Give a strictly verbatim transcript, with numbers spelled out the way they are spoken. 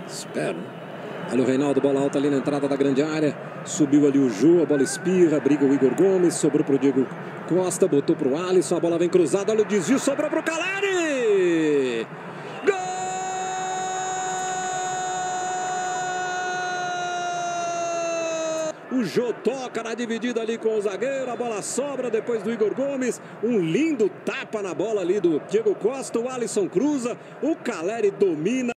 Espero. Olha o Reinaldo, bola alta ali na entrada da grande área. Subiu ali o Jô, a bola espirra, briga o Igor Gomes, sobrou pro Diego Costa, botou pro Alisson, a bola vem cruzada, olha o desvio, sobrou pro Caleri! Gol! O Jô toca na dividida ali com o zagueiro, a bola sobra depois do Igor Gomes, um lindo tapa na bola ali do Diego Costa, o Alisson cruza, o Caleri domina.